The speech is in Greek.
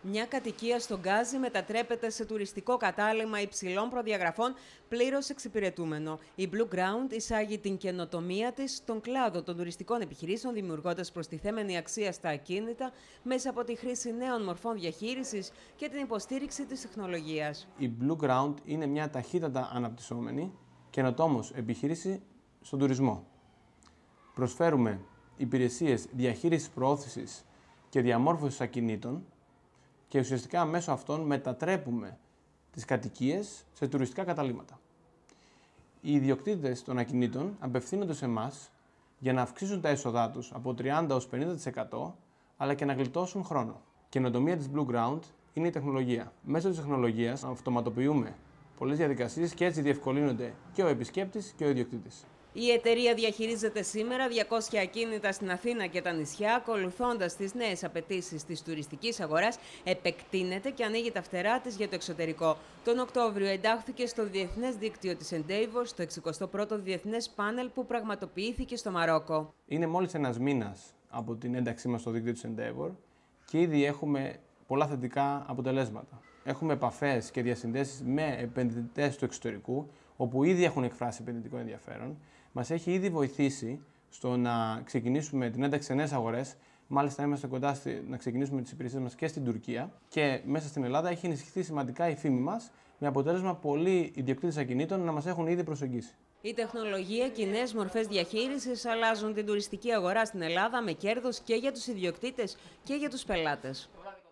Μια κατοικία στον Γκάζι μετατρέπεται σε τουριστικό κατάλημα υψηλών προδιαγραφών, πλήρως εξυπηρετούμενο. Η blueground εισάγει την καινοτομία της στον κλάδο των τουριστικών επιχειρήσεων, δημιουργώντας προστιθέμενη αξία στα ακίνητα μέσα από τη χρήση νέων μορφών διαχείρισης και την υποστήριξη της τεχνολογίας. Η blueground είναι μια ταχύτατα αναπτυσσόμενη καινοτόμως επιχείρηση στον τουρισμό. Προσφέρουμε υπηρεσίες διαχείρισης, προώθησης και διαμόρφωσης ακινήτων και ουσιαστικά μέσω αυτών μετατρέπουμε τις κατοικίες σε τουριστικά καταλύματα. Οι ιδιοκτήτες των ακινήτων απευθύνονται σε εμάς για να αυξήσουν τα έσοδά τους από 30% έως 50%, αλλά και να γλιτώσουν χρόνο. Η καινοτομία της blueground είναι η τεχνολογία. Μέσω της τεχνολογίας αυτοματοποιούμε πολλές διαδικασίες και έτσι διευκολύνονται και ο επισκέπτης και ο ιδιοκτήτης. Η εταιρεία διαχειρίζεται σήμερα 200 ακίνητα στην Αθήνα και τα νησιά, ακολουθώντας τις νέες απαιτήσεις της τουριστικής αγοράς, επεκτείνεται και ανοίγει τα φτερά της για το εξωτερικό. Τον Οκτώβριο εντάχθηκε στο διεθνές δίκτυο της Endeavour, στο 61ο Διεθνές Πάνελ που πραγματοποιήθηκε στο Μαρόκο. Είναι μόλις ένας μήνας από την ένταξή μας στο δίκτυο της Endeavour και ήδη έχουμε πολλά θετικά αποτελέσματα. Έχουμε επαφές και διασυνδέσεις με επενδυτές του εξωτερικού, όπου ήδη έχουν εκφράσει επενδυτικό ενδιαφέρον. Μας έχει ήδη βοηθήσει στο να ξεκινήσουμε την ένταξη σε νέες αγορές. Μάλιστα, είμαστε κοντά να ξεκινήσουμε τις υπηρεσίες μας και στην Τουρκία. Και μέσα στην Ελλάδα έχει ενισχυθεί σημαντικά η φήμη μας, με αποτέλεσμα πολλοί ιδιοκτήτες ακινήτων να μας έχουν ήδη προσεγγίσει. Η τεχνολογία και οι νέες μορφές διαχείρισης αλλάζουν την τουριστική αγορά στην Ελλάδα με κέρδος και για τους ιδιοκτήτες και για τους πελάτες.